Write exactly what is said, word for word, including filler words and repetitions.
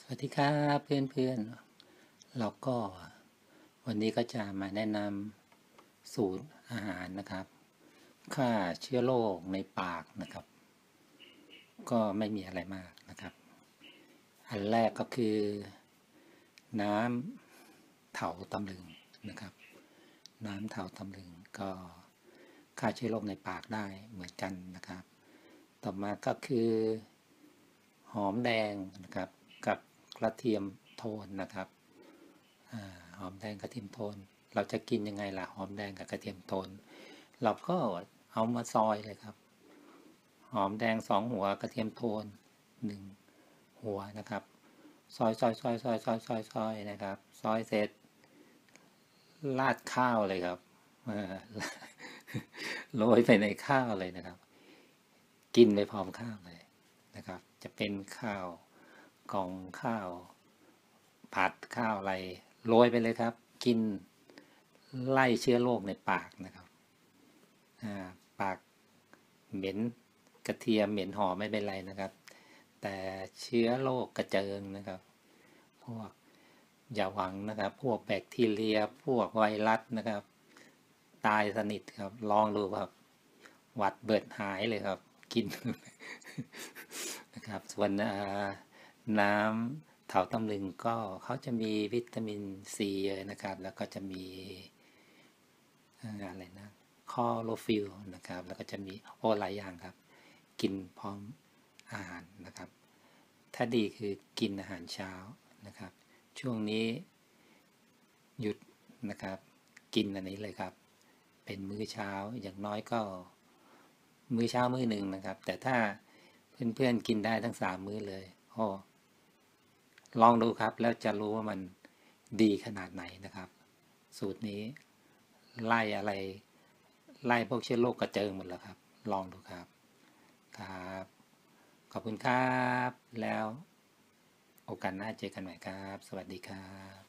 สวัสดีครับเพื่อนๆเราก็วันนี้ก็จะมาแนะนำสูตรอาหารนะครับฆ่าเชื้อโรคในปากนะครับก็ไม่มีอะไรมากนะครับอันแรกก็คือน้ำเถาตำลึงนะครับน้ำเถาตำลึงก็ฆ่าเชื้อโรคในปากได้เหมือนกันนะครับต่อมาก็คือหอมแดงนะครับกับกระเทียมโทนนะครับหอมแดงกระเทียมโทนเราจะกินยังไงล่ะหอมแดงกับกระเทียมโทนเราก็เอามาซอยเลยครับหอมแดงสองหัวกระเทียมโทนหนึ่งหัวนะครับซอยซอยซอยซอยซอยซอยซอยนะครับซอยเสร็จราดข้าวเลยครับโรยไปในข้าวเลยนะครับกินไปพร้อมข้าวเลยนะครับจะเป็นข้าวกล่องข้าวผัดข้าวอะไรโรยไปเลยครับกินไล่เชื้อโรคในปากนะครับปากเหม็นกระเทียมเหม็นหอมไม่เป็นไรนะครับแต่เชื้อโรคกระเจิงนะครับพวกอย่าหวังนะครับพวกแบคทีเรียพวกไวรัสนะครับตายสนิทครับลองดูครับหวัดเบิดหายเลยครับกินนะครับส่วนน้ำเถาตำลึงก็เขาจะมีวิตามินซีนะครับแล้วก็จะมีอะไรนะคลอโรฟิลนะครับแล้วก็จะมีโอ้หลายอย่างครับกินพร้อมอาหารนะครับถ้าดีคือกินอาหารเช้านะครับช่วงนี้หยุดนะครับกินอันนี้เลยครับเป็นมื้อเช้าอย่างน้อยก็มื้อเช้ามื้อหนึ่งนะครับแต่ถ้าเพื่อนๆกินได้ทั้งสามมื้อเลยโอ้ลองดูครับแล้วจะรู้ว่ามันดีขนาดไหนนะครับสูตรนี้ไล่อะไรไล่พวกเชื้อโรคกระเจิงหมดแล้วครับลองดูครับครับขอบคุณครับแล้วโอกาสหน้าเจอกันใหม่ครับสวัสดีครับ